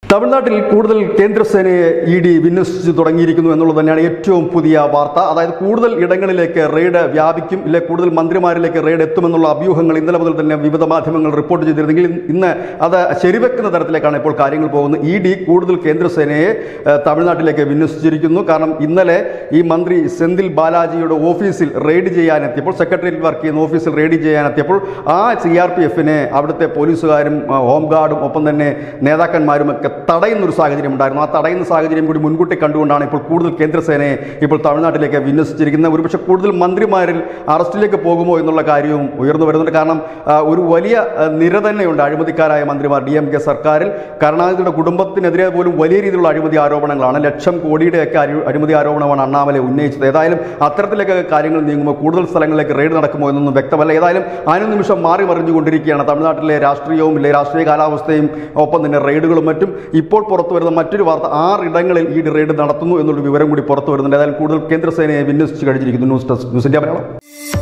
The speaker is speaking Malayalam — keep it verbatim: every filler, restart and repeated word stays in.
തമിഴ്നാട്ടിൽ കൂടുതൽ കേന്ദ്രസേനയെ ഇ ഡി വിന്യസിച്ചു തുടങ്ങിയിരിക്കുന്നു എന്നുള്ളത് തന്നെയാണ് ഏറ്റവും പുതിയ വാർത്ത. അതായത് കൂടുതൽ ഇടങ്ങളിലേക്ക് റെയ്ഡ് വ്യാപിക്കും, ഇല്ലെ കൂടുതൽ മന്ത്രിമാരിലേക്ക് റെയ്ഡ് എത്തുമെന്നുള്ള അഭ്യൂഹങ്ങൾ ഇന്നലെ മുതൽ തന്നെ വിവിധ മാധ്യമങ്ങൾ റിപ്പോർട്ട് ചെയ്തിരുന്നെങ്കിൽ ഇന്ന് അത് ശരിവെക്കുന്ന തരത്തിലേക്കാണ് ഇപ്പോൾ കാര്യങ്ങൾ പോകുന്നത്. ഇ ഡി കൂടുതൽ കേന്ദ്രസേനയെ തമിഴ്നാട്ടിലേക്ക് വിന്യസിച്ചിരിക്കുന്നു. കാരണം ഇന്നലെ ഈ മന്ത്രി സെന്തിൽ ബാലാജിയുടെ ഓഫീസിൽ റെയ്ഡ് ചെയ്യാനെത്തിയപ്പോൾ, സെക്രട്ടേറിയറ്റ് വർക്ക് ചെയ്യുന്ന ഓഫീസിൽ റെയ്ഡ് ചെയ്യാനെത്തിയപ്പോൾ ആ സി ആർ പി എഫിനെ അവിടുത്തെ പോലീസുകാരും ഹോംഗാർഡും ഒപ്പം തന്നെ നേതാക്കന്മാരും ഒക്കെ തടയുന്നൊരു സാഹചര്യം ഉണ്ടായിരുന്നു. ആ തടയുന്ന സാഹചര്യം കൂടി മുൻകൂട്ടി കണ്ടുകൊണ്ടാണ് ഇപ്പോൾ കൂടുതൽ കേന്ദ്രസേനയെ ഇപ്പോൾ തമിഴ്നാട്ടിലേക്ക് വിന്യസിച്ചിരിക്കുന്നത്. ഒരുപക്ഷെ കൂടുതൽ മന്ത്രിമാരിൽ അറസ്റ്റിലേക്ക് പോകുമോ എന്നുള്ള കാര്യവും ഉയർന്നു വരുന്നുണ്ട്. കാരണം ഒരു വലിയ നിര തന്നെയുണ്ട് അഴിമതിക്കാരായ മന്ത്രിമാർ ഡി എം കെ സർക്കാരിൽ. കരുണാനിധിയുടെ കുടുംബത്തിനെതിരെ പോലും വലിയ രീതിയിലുള്ള അഴിമതി ആരോപണങ്ങളാണ്. ലക്ഷം കോടിയുടെയൊക്കെ അഴിമതി ആരോപണമാണ് അണ്ണാമലൈ ഉന്നയിച്ചത്. ഏതായാലും അത്തരത്തിലേക്ക് കാര്യങ്ങൾ നീങ്ങുമ്പോൾ കൂടുതൽ സ്ഥലങ്ങളിലേക്ക് റെയ്ഡ് നടക്കുമോ എന്നൊന്നും വ്യക്തമല്ല. ഏതായാലും അനുനിമിഷം മാറി മറിഞ്ഞുകൊണ്ടിരിക്കുകയാണ് തമിഴ്നാട്ടിലെ രാഷ്ട്രീയവും ഇല്ലേ രാഷ്ട്രീയ കാലാവസ്ഥയും ഒപ്പം തന്നെ റെയ്ഡുകളും മറ്റും. ഇപ്പോൾ പുറത്തു വരുന്ന മറ്റൊരു വാർത്ത, ആറിടങ്ങളിൽ ഈ റെയ്ഡ് നടത്തുന്നു എന്നുള്ള വിവരം കൂടി പുറത്തു വരുന്നുണ്ട്. ഏതായാലും കൂടുതൽ കേന്ദ്രസേനയെ വിന്യസിച്ചു കഴിഞ്ഞിരിക്കുന്നു. News desk news India Malayalam.